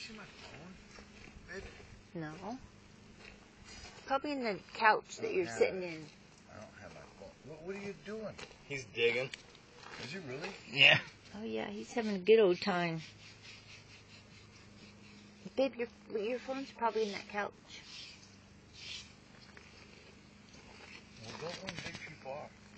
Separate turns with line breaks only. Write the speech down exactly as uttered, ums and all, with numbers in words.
see my phone? Babe?
No. Probably in the couch that you're sitting in.
I don't have my phone. What, what are you doing?
He's digging.
Is he really?
Yeah.
Oh, yeah, he's having a good old time. Babe, your, your phone's probably in that couch.
Well, don't run dig too far.